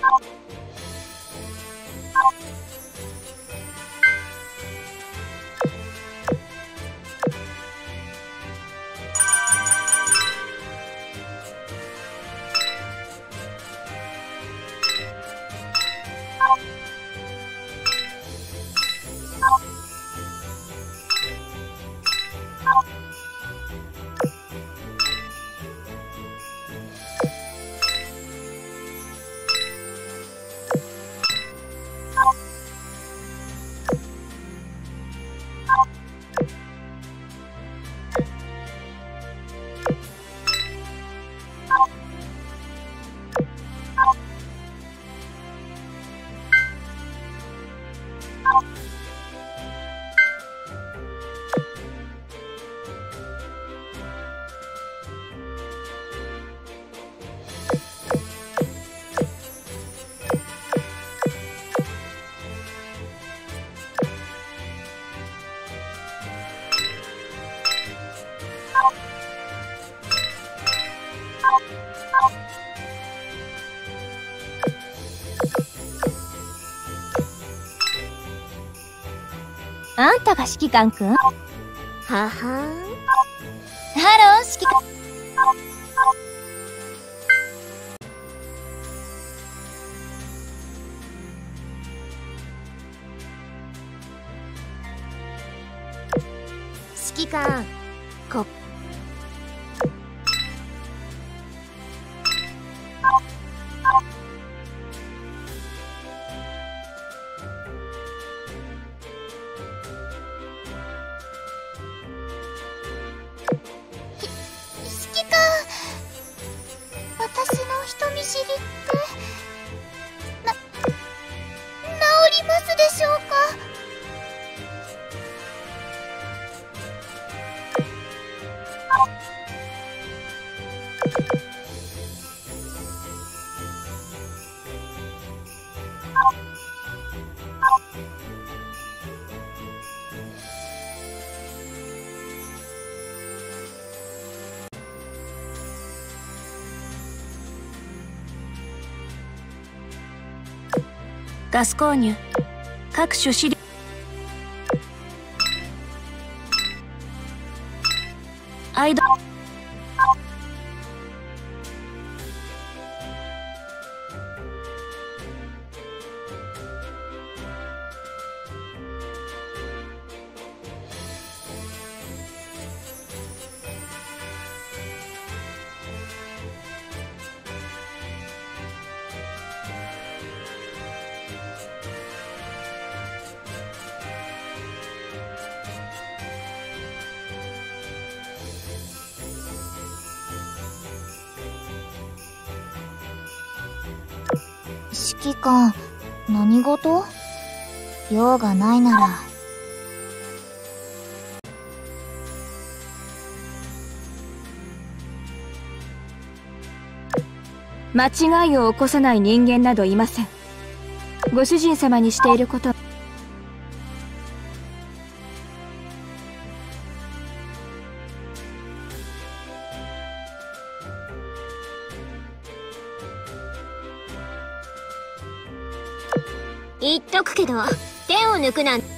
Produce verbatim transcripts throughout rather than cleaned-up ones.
あんたが指揮官くん？ははーん。ハロー、指揮官。指揮官、こガス購入、各種資料。アイド指揮官、何事？用がないなら。 間違いを起こさない人間などいません。ご主人様にしていること。 言っとくけど、手を抜くなんて。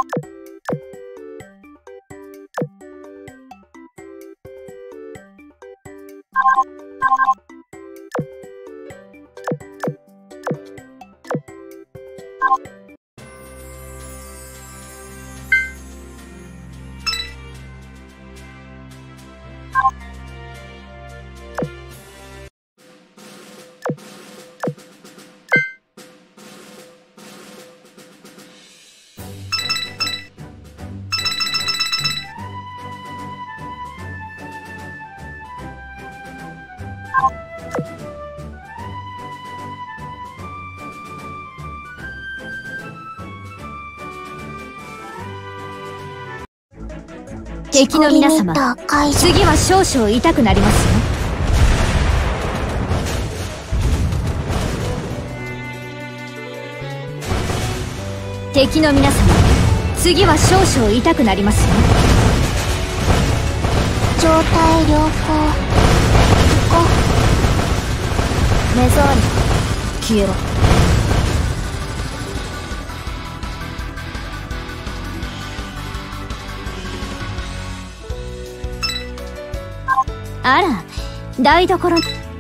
敵の皆様、次は少々痛くなりますよ。敵の皆様、次は少々痛くなりますよ。 状態良好。行こう。目障り。消えろ。 あら、台所。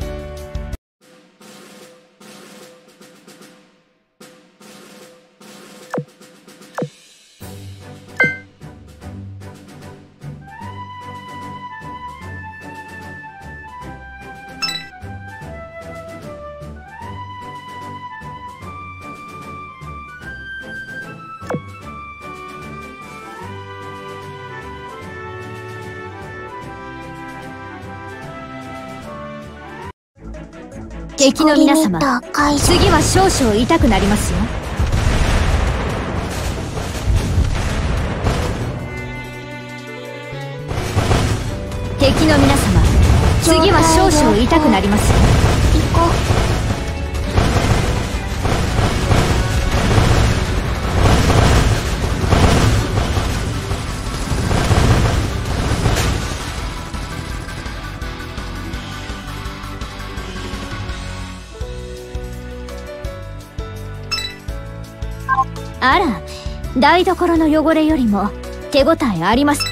敵の皆様、次は少々痛くなりますよ。敵の皆様、次は少々痛くなりますよ。 行こう。 あら、台所の汚れよりも手応えあります。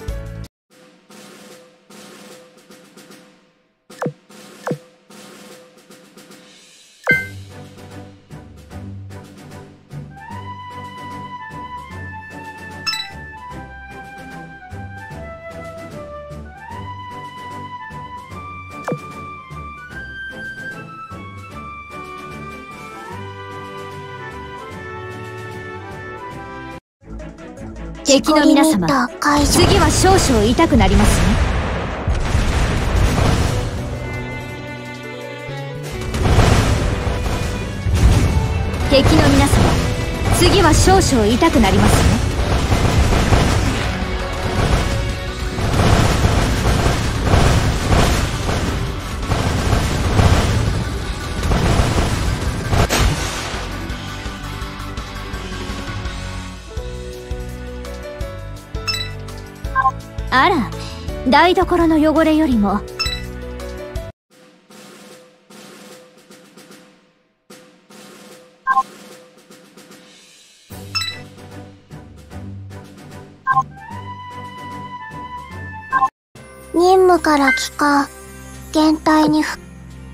敵の皆様、次は少々痛くなりますよ。敵の皆様、次は少々痛くなりますよ。あら、台所の汚れよりも。 任務から帰還。現体に復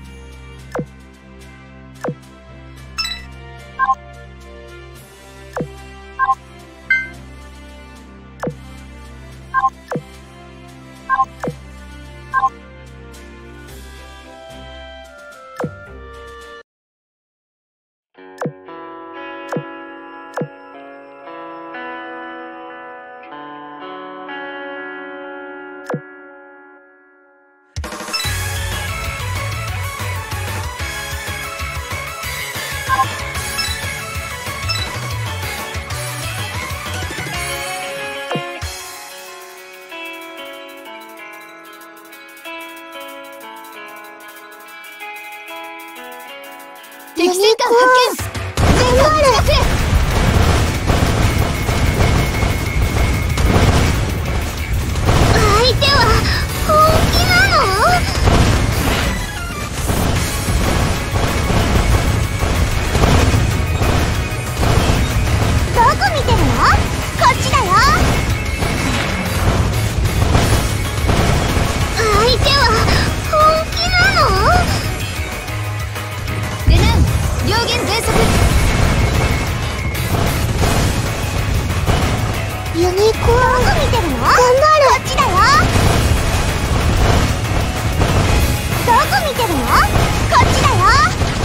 敵戦艦発見。全部近くへ。 相手は本気なの？どこ見てるの？こっ見てるの？頑張る。こっちだよ。どこ見てるの？こっちだよ。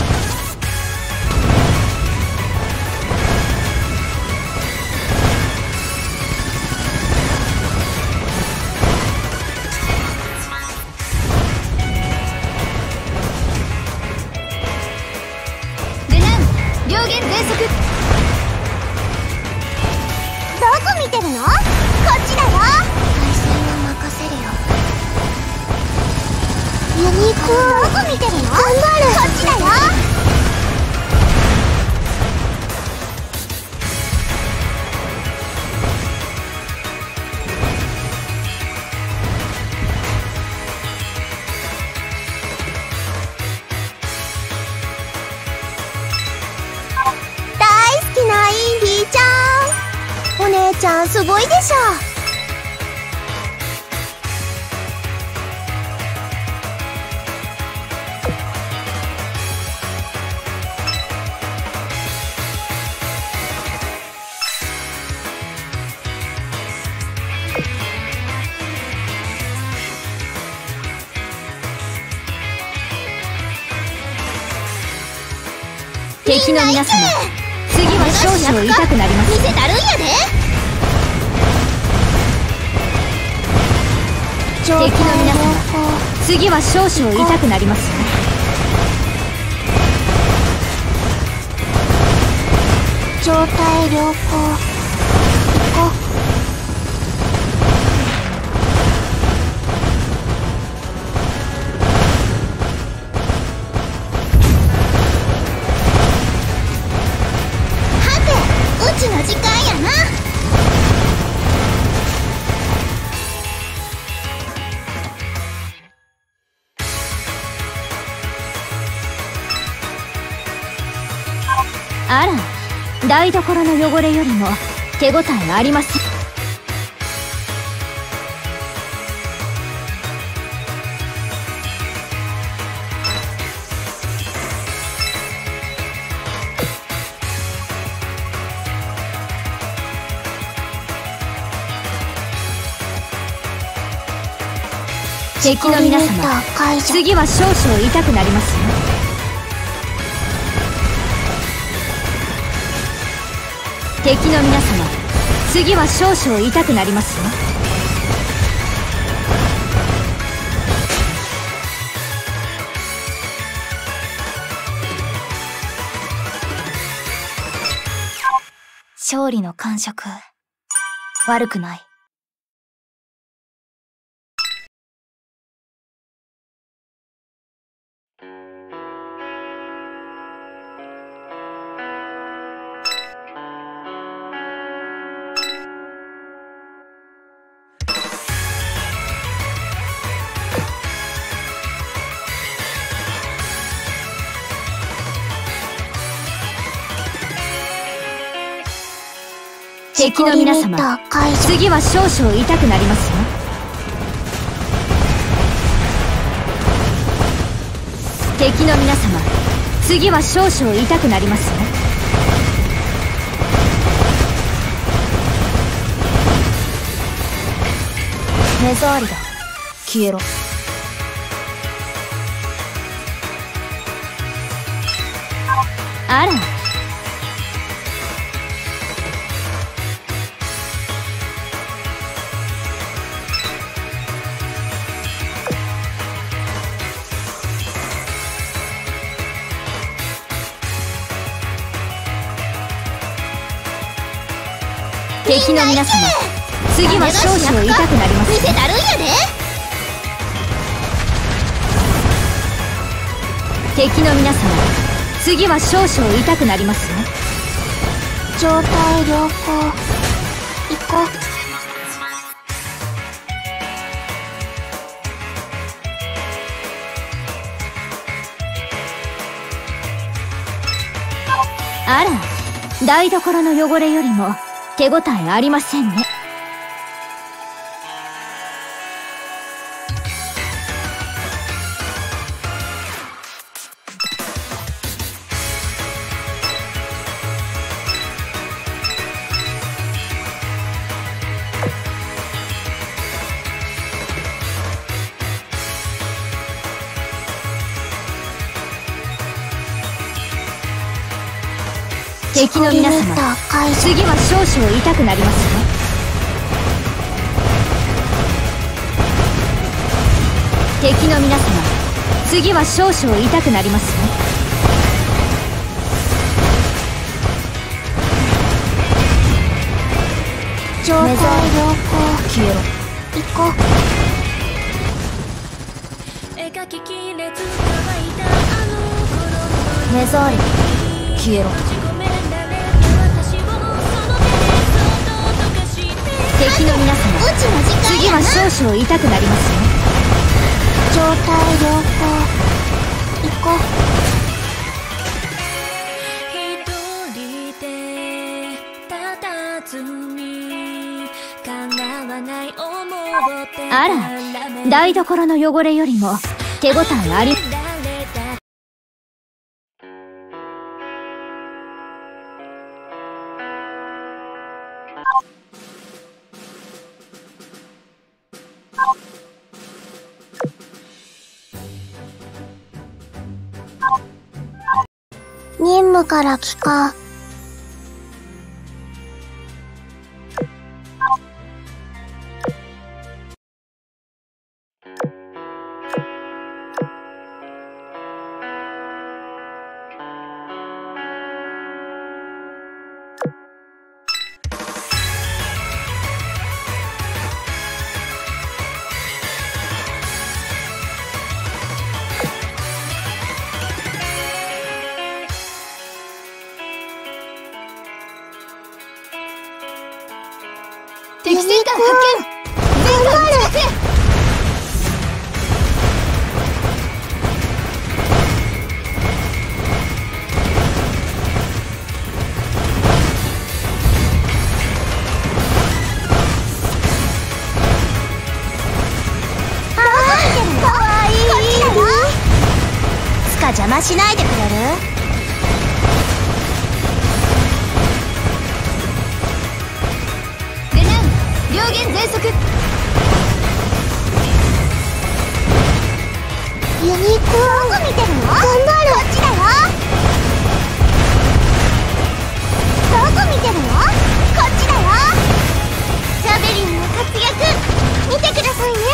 両弦全速。 どこ見てるの？こっちだよ。対戦は任せるよ。ユニーク。どこ見てるの？頑張る。こっちだよ。お姉ちゃんすごいでしょ。 敵の皆様、次は少々痛くなります。 見せたるんやで。 敵の皆様、次は少々痛くなりますよ。 状態良好。行こう。はて、うちの時間やな。 あら、台所の汚れよりも手応えありません。敵の皆様、次は少々痛くなりますよ。敵の皆様、次は少々痛くなりますよ。勝利の感触、悪くない。敵の皆様、次は少々痛くなりますよ。敵の皆様、次は少々痛くなりますよ。目障りだ。消えろ。あら、敵の皆様、次は少々痛くなります。 見せたるんやで。 敵の皆様、次は少々痛くなりますよ。 状態良好。行こう。 あら、台所の汚れよりも手応えありませんね。 敵の皆様、次は少々痛くなりますね。敵の皆様、次は少々痛くなりますね。 状態良好。消えろ。行こう。目障り。消えろ。 敵の皆様、次は少々痛くなりますね。 状態良好。行こう。 あら、台所の汚れよりも手応えあり。 任務から帰還。 敵戦艦発見。全艦近くへ。 ああ、かわいい。こっちだよ。つか邪魔しないでくれる？ 両舷全速。 ユニーク。どこ見てるの？頑張る。こっちだよ。どこ見てるの？こっちだよ。ジャベリンの活躍見てくださいね。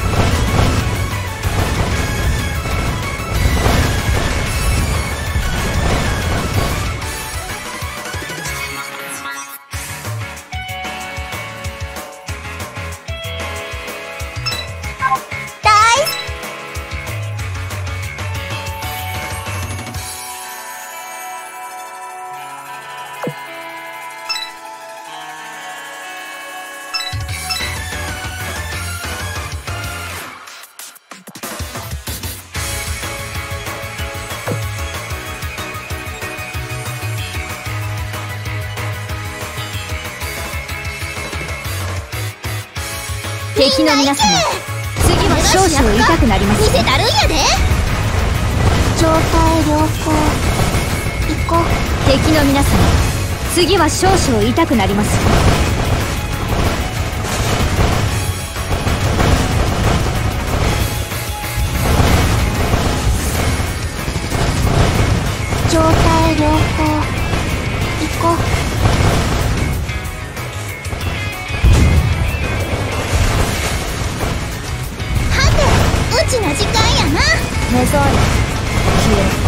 敵の皆様、次は少々痛くなります。 見せたるんやで。状態良好。行こう。 敵の皆様、次は少々痛くなります。 状態良好。行こう。うちの時間やな。目障り。消えろ。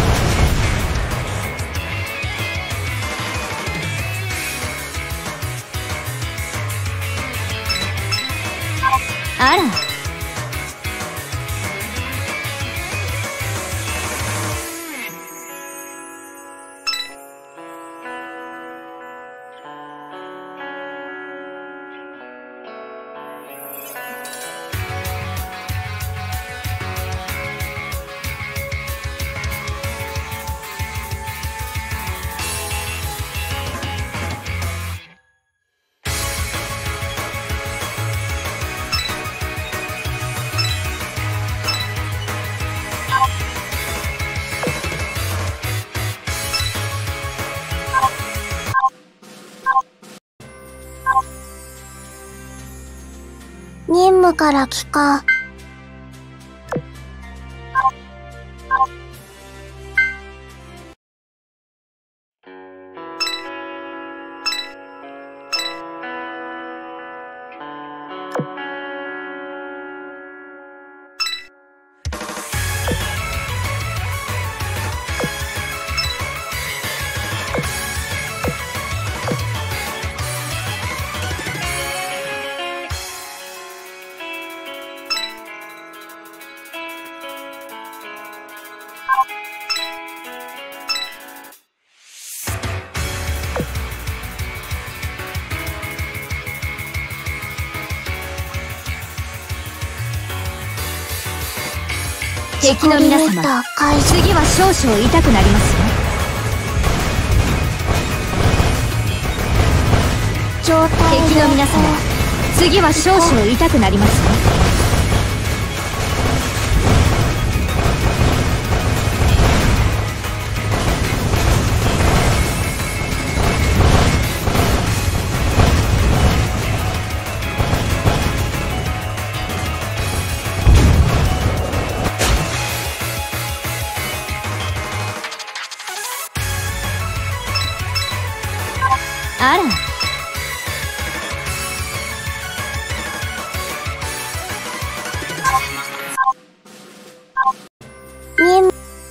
あら、 任務から帰還。 敵の皆様、次は少々痛くなりますよ。 状態敵の皆様、次は少々痛くなりますよ。あら、 任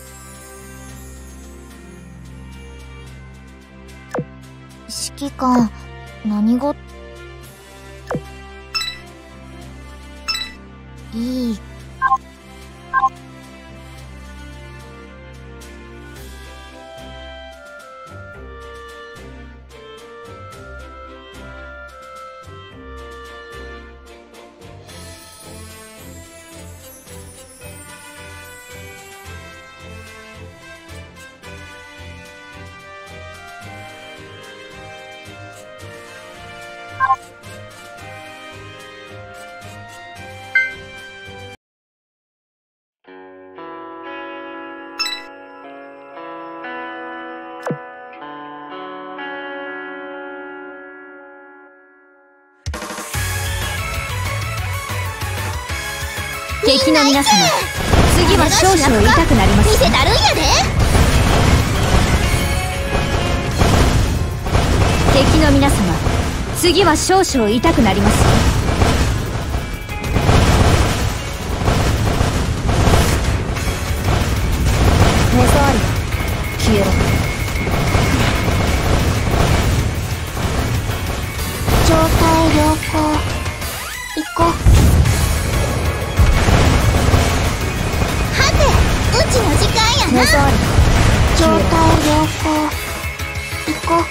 指揮官、何事？いい。 敵の皆様、次は少々痛くなります。 見せたるんやで。 敵の皆様、次は少々痛くなります。 目障り、消えろ。状態良好。行こう。はて、うちの時間やな。 目障り、 状態良好。行こう。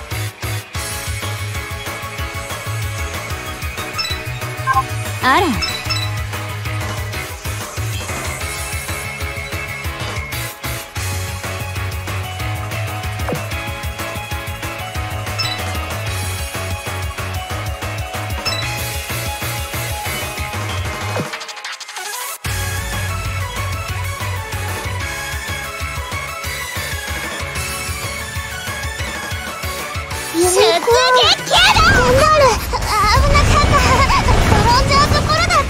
あら、 出撃やだ。頑張る。危なかった。転んじゃうところだったよ。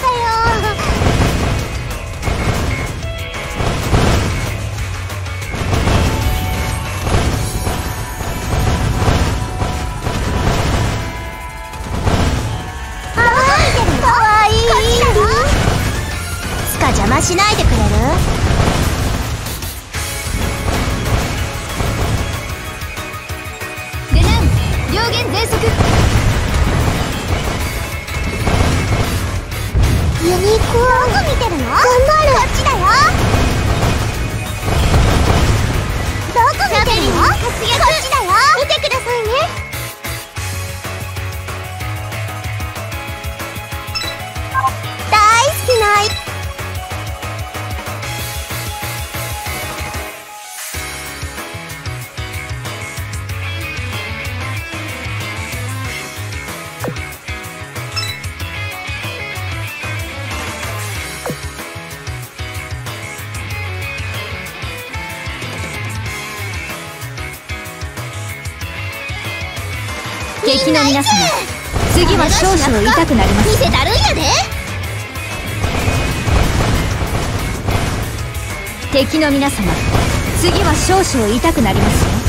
ああ、かわいい。こっちだよ。つか邪魔しないでくれる？ 両弦全速。 ユニコーン。どこ見てるの？頑張る。こっちだよ。どこ見てるの？こっちだよ。見てくださいね。大好きな愛。 敵の皆様、次は少々痛くなります。 見せたるんやで。 敵の皆様、次は少々痛くなりますよ。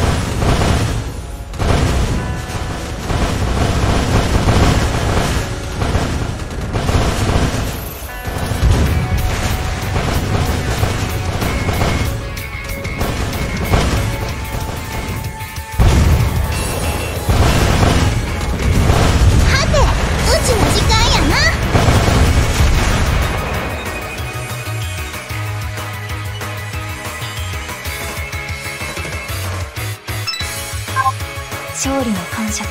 勝利の感触を。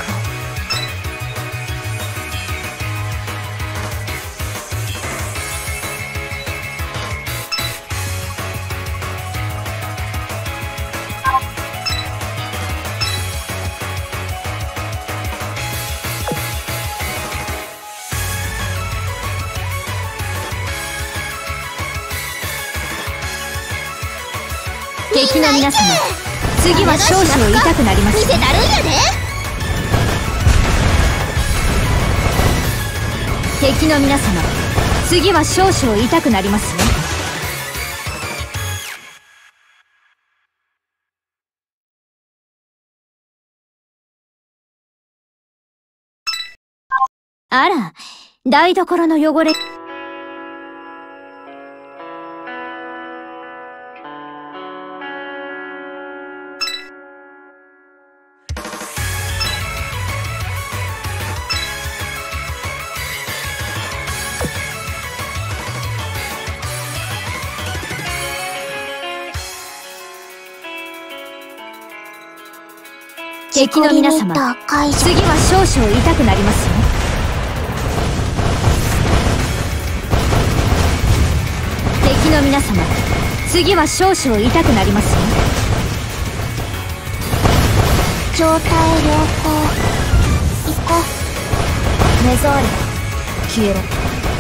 敵の皆様、次は少々痛くなります。 見せたるんやで。 敵の皆様、次は少々痛くなりますよ。あら、台所の汚れ。敵の皆様、次は少々痛くなりますよ。敵の皆様、次は少々痛くなりますよ。 状態良好。行こう。 目障りだ。消えろ。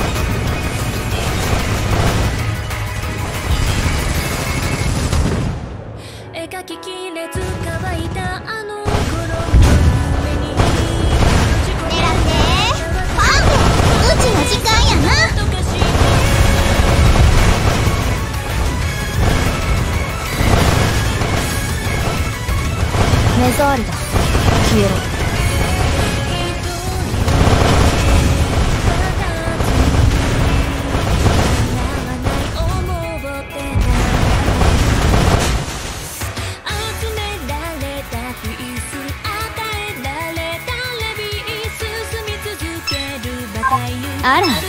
描ききれず乾いたあの頃の夢に狙ってパンフうちの時間やな。 目障りだ。消えろ。あら、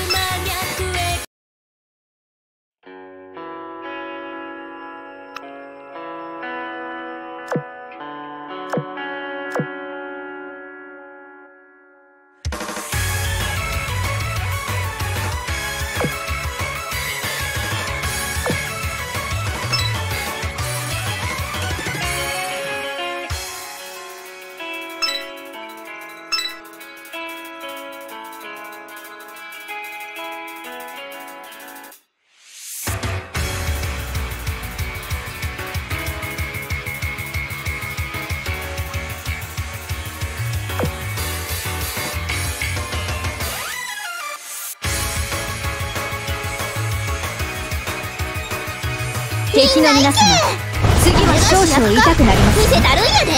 敵の皆様、次は少々痛くなります。 見せたるんやで。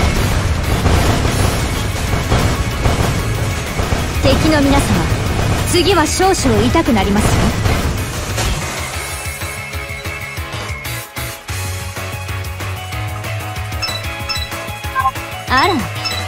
敵の皆様、次は少々痛くなりますよ。あら、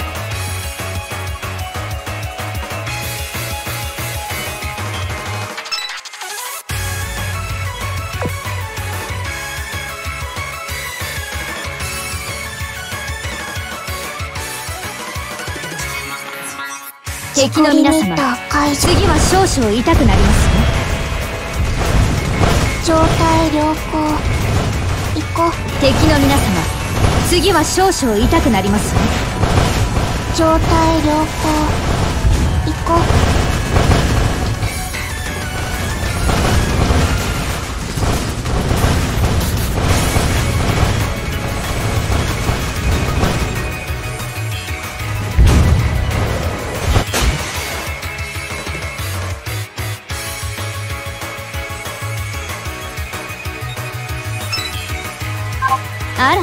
敵の皆様、次は少々痛くなりますよ。 状態良好。行こう。 敵の皆様、次は少々痛くなりますよ。 状態良好。行こう。 あら、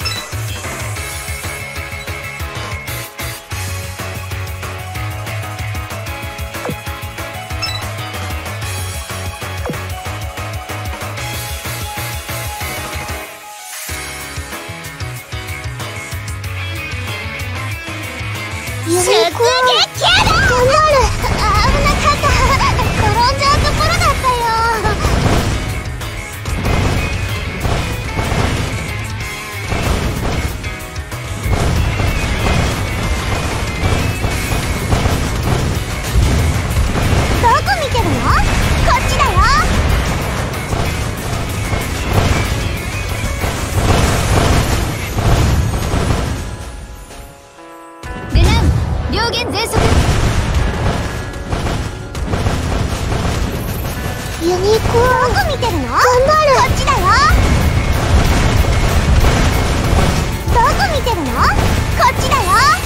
出撃やだ。頑張る。危なかった。転んじゃうところだったよ。どこ見てるの？こっちだよ。 レナン、両舷全速。 ユニコーン。どこ見てるの？頑張る。こっちだよ。 こ見てるの？こっちだよ。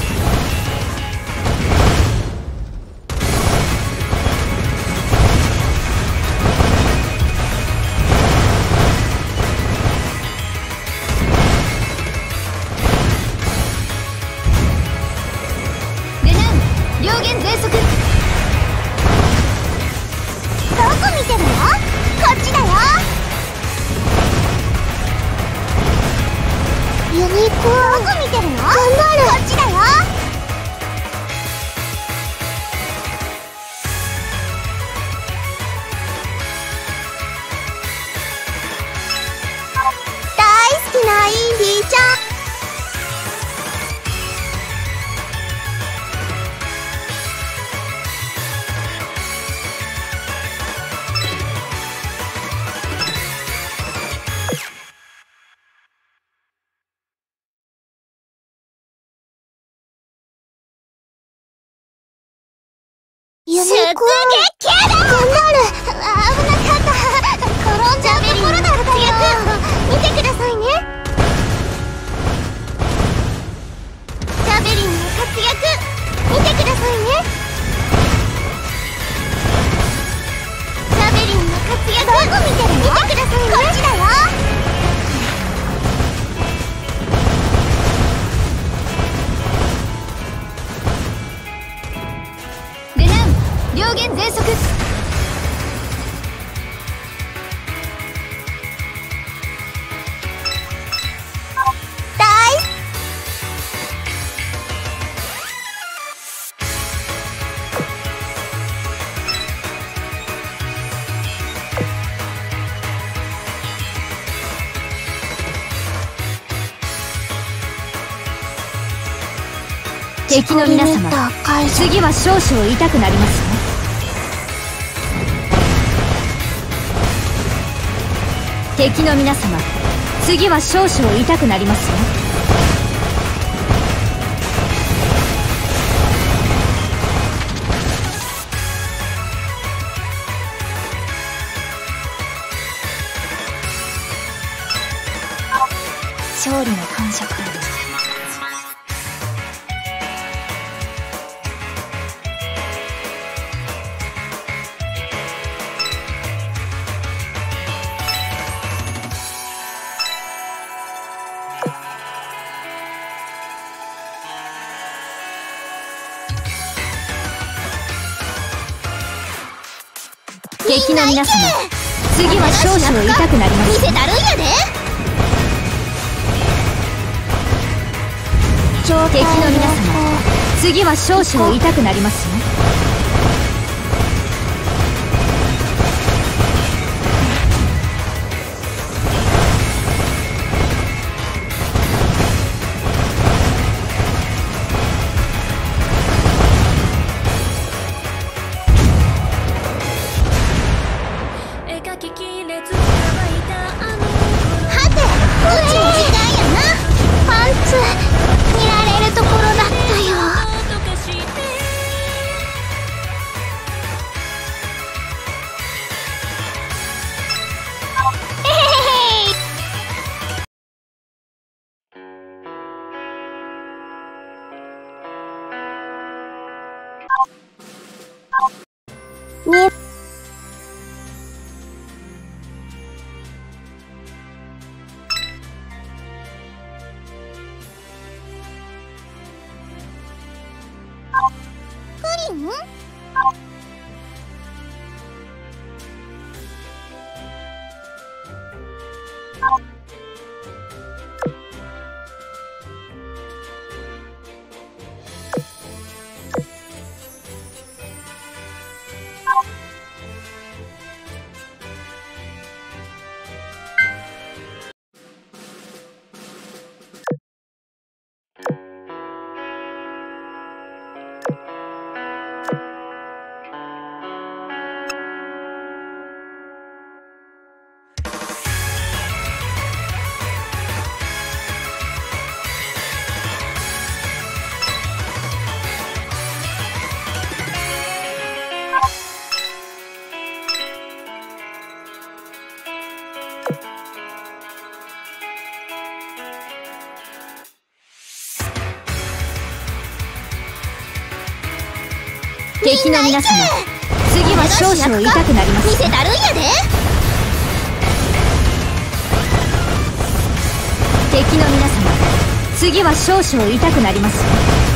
レナン両弦全速。 どこ見てるの？こっちだよ。ユニコーン。どこ見てるの？頑張る。こっちだよ。大好きなインディちゃん。ユニコーン。出撃だ。頑張る。危なかった。転んじゃうところだったよ。見てくださいね。ジャベリンの活躍見てくださいね。ジャベリンの活躍どこ見てるの？見てくださいね。こっちだよ。 レナン両弦全速。 大敵の皆様、次は少々痛くなりますね。敵の皆様、次は少々痛くなりますよ。勝利の感触。敵の皆様、次は少々痛くなります。 見せたるんやで。 敵の皆様、次は少々痛くなりますよ。 絵描ききれず乾いたあのはて、こっちの時間やな。パンツ見られるところだったよ。 とかしてえへへへ。ね。プリン？ 敵の皆様、次は少々痛くなります。 見せたるんやで。 敵の皆様、次は少々痛くなります。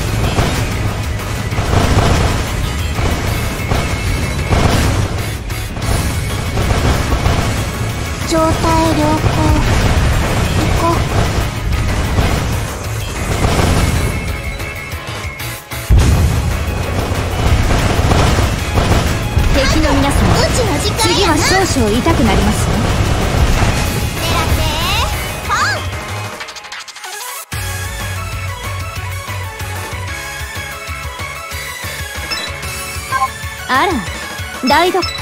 状態良好。行こう。 敵の皆様、次は少々痛くなりますよ。 狙ってポン。 あら、台所。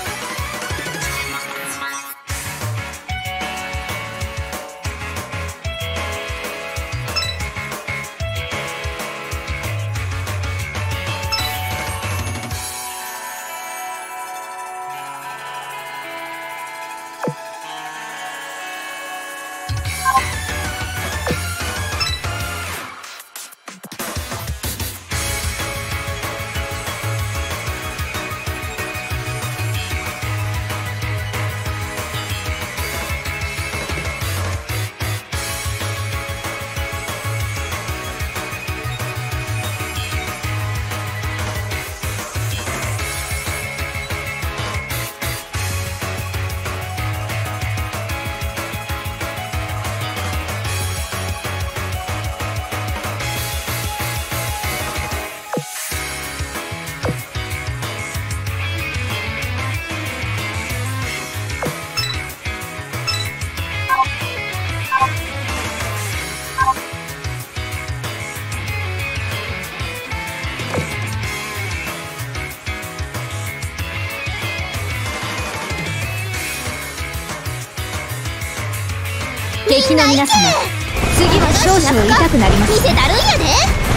敵の皆様、次は少々痛くなります。 見せたるんやで。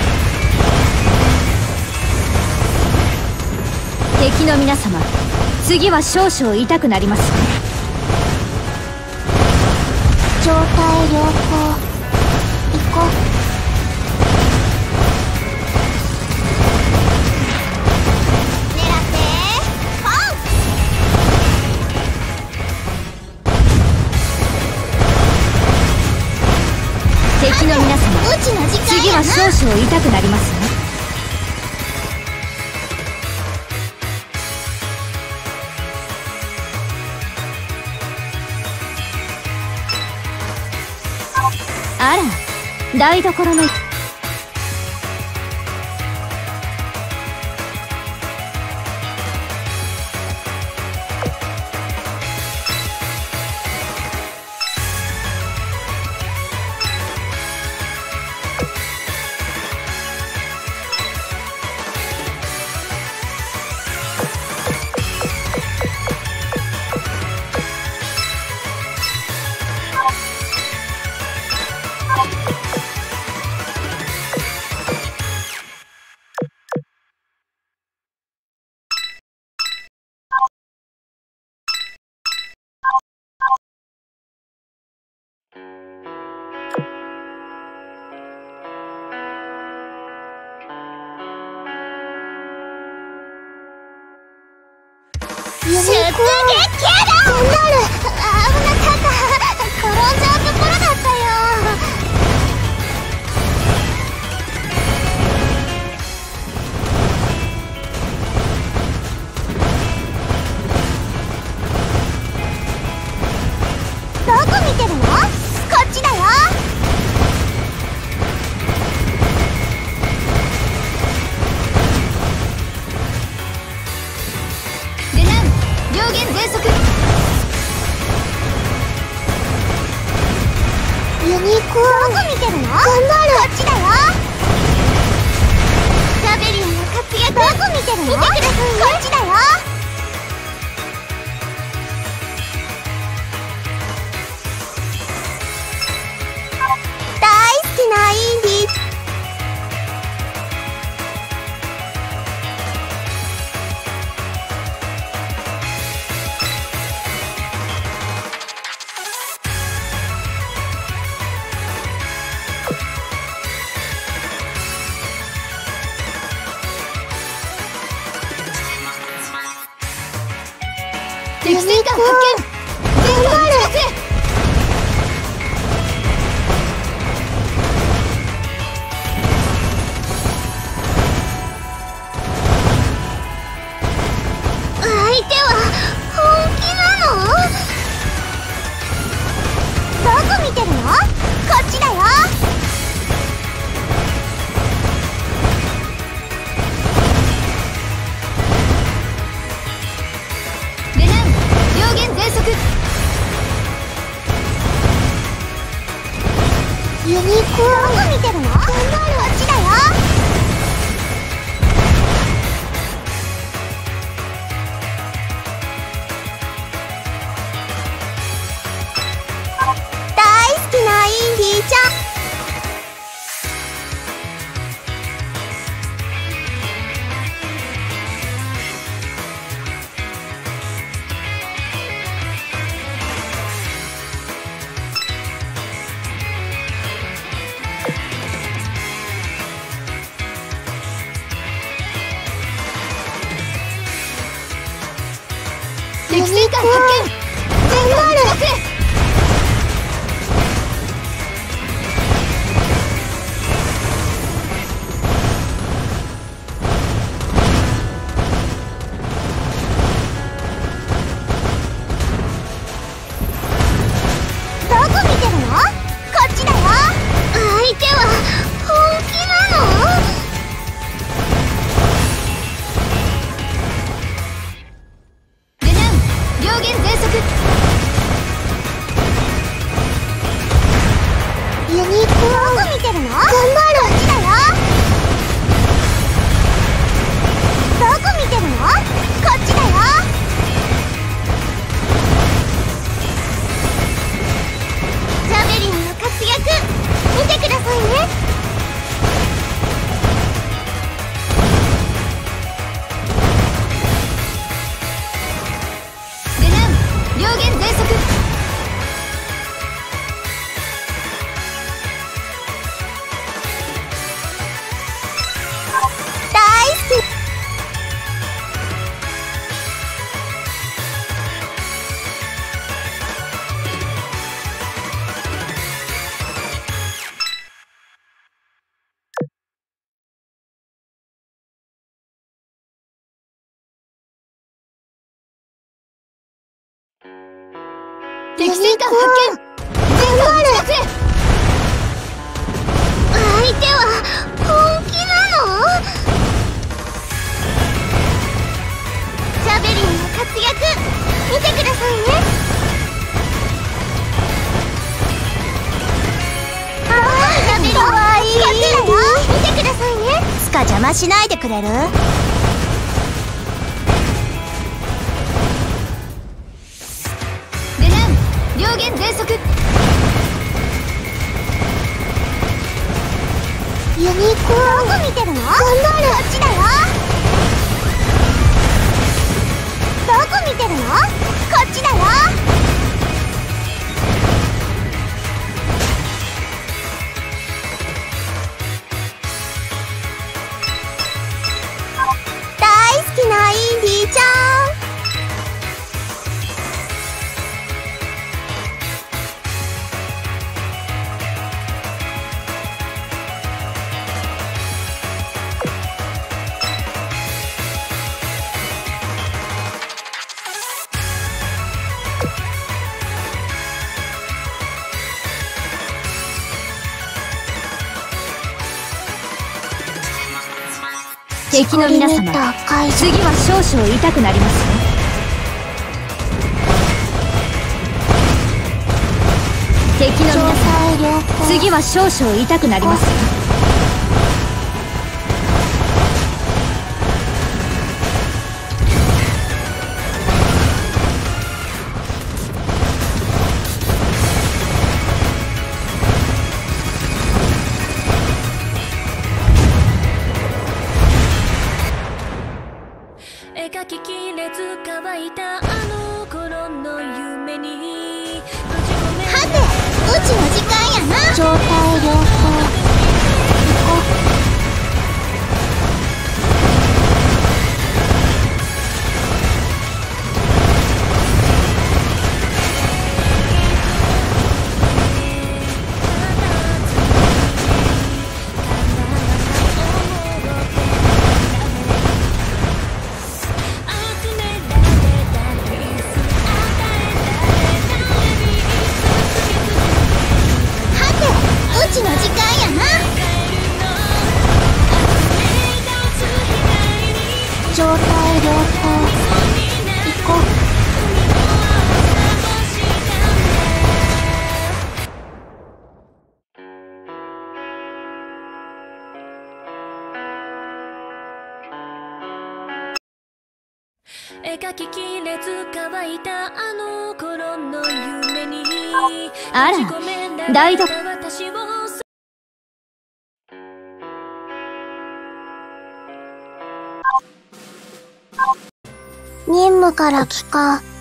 敵の皆様、次は少々痛くなります。 状態良好。行こう。 敵の皆様、次は少々痛くなりますよ。あら、台所の。 敵戦艦発見。全部打ち出せ。 相手は本気なの？どこ見てるの？こっちだよ。 レナン両弦全速。 ユニコーン。どこ見てるの？こっちだよ。大好きなインディちゃん。 敵戦艦発見。全部打ち出せ。 どこ見てるの？こっちだよ。相手は本気なの？ レナン両弦全速。 ユニコーン。どこ見てるの？頑張る。こっちだよ。どこ見てるの？こっちだよ。ジャベリンの活躍見てくださいね。 レナン両弦全速。 大好き。 敵戦艦発見。全部打ち出せ。 相手は本気なの？ジャベリンの活躍見てくださいね。ああ、ジャベリンかわいい。こっちだよ。見てくださいね。スカ邪魔しないでくれる？ レナン両弦全速。 ユニコーン。どこ見てるの？頑張る。こっちだよ。どこ見てるの？こっちだよ。大好きなインディちゃん。 敵の皆様、次は少々痛くなりますね。敵の皆様、次は少々痛くなりますよ。 描ききれず乾いたあの頃の夢に閉じ込め。 はて、うちの時間やな。状態良好。行こう。 状態良好。行こう。 描ききれず乾いたあの頃の夢にあら、台所。 私を任務から帰化。